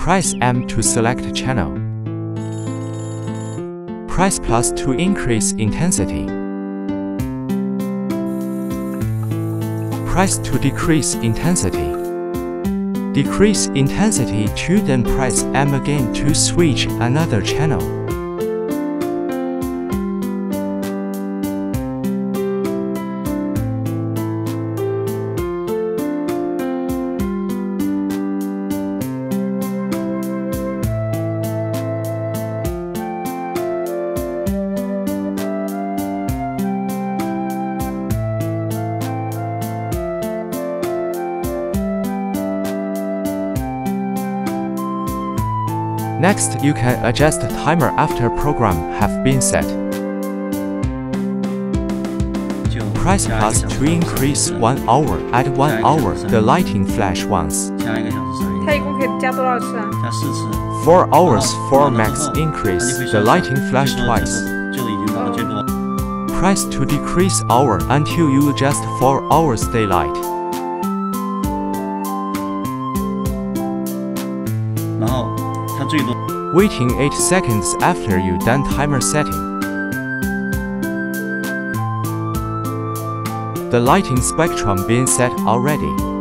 Press M to select channel. Press plus to increase intensity. Press to decrease intensity. Decrease intensity to then press M again to switch another channel. Next, you can adjust the timer after program have been set. Press plus to increase 1 hour. At 1 hour, the lighting flash once. 它一共可以加多少次啊 ？4 hours for max increase, the lighting flash twice. Press to decrease hour until you adjust 4 hours daylight. Waiting 8 seconds after you done timer setting. The lighting spectrum being set already.